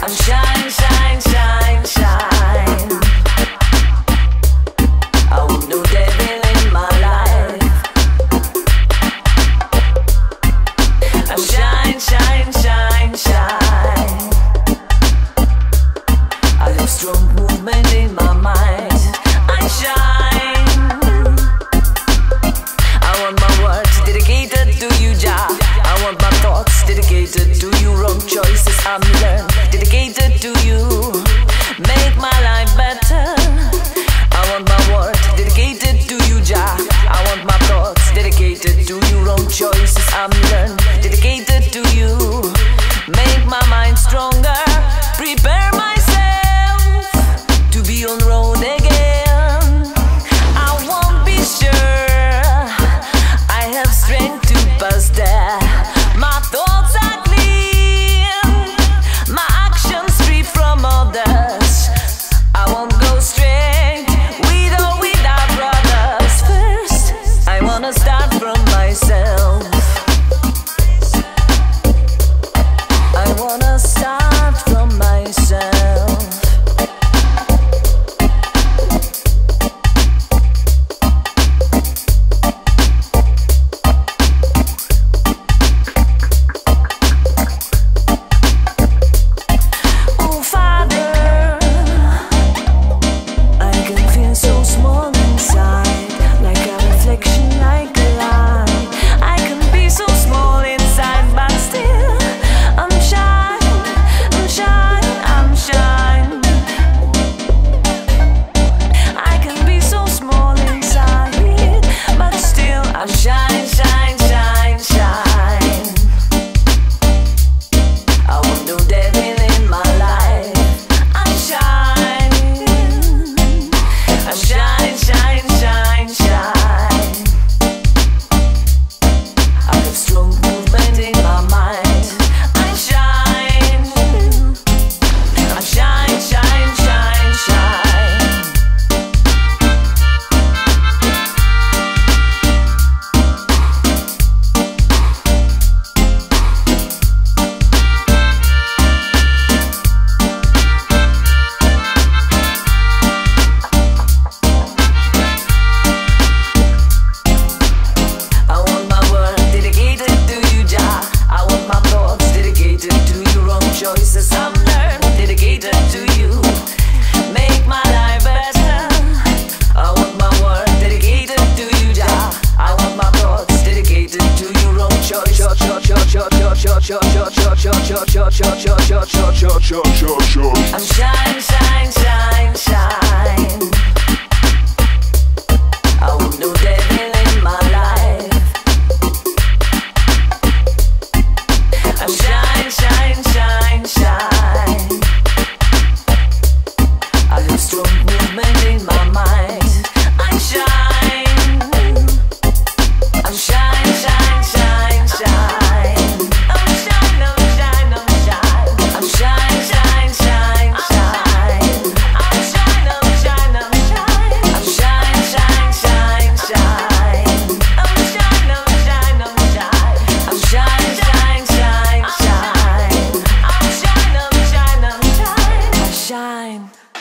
I'm shine, shine, shine, shine. I want no devil in my life. I'm shine, shine, shine, shine. I have strong movement in my mind. I shine. I want my words dedicated to you, Jah. I want my thoughts dedicated to you. Wrong choices I'm learned, dedicated to you. Make my life better. I want my words dedicated to you, Jah. I want my thoughts dedicated to you. Wrong choices I'm learned, dedicated to you. Make my mind stronger. Prepare myself to be on road again. I won't be sure I have strength to pass there. My thoughts are clean, my actions free from others. I won't go straight with or without brothers. First, I wanna start from myself. I wanna start from myself. Shine, shine, shine, shine. I want no devil in my life. I'm shine. I'm shine, shine, shine, shine. I have strong movement in my mind. I'm shine. I'm shine, shine, shine, shine. Choices I'm learned, dedicated to you. Make my life better. I want my word dedicated to you, Jah. I want my thoughts dedicated to you. Wrong choice. I'm shine, shine, shine, shine. I want no devil in my life. I'm shine, shine, shine, shine. I have strong movement in my mind. I shine. I'm shine, shine, shine, shine. I'm shine, I'm shine, I'm shine. I'm shine, shine, shine, shine. I'm shine, I'm shine, I'm shine. I'm shine, shine, shine, shine. I'm shine, I'm shine, I'm shine. I'm shine, shine, shine, shine. I'm shine, I'm shine, I'm shine. I shine.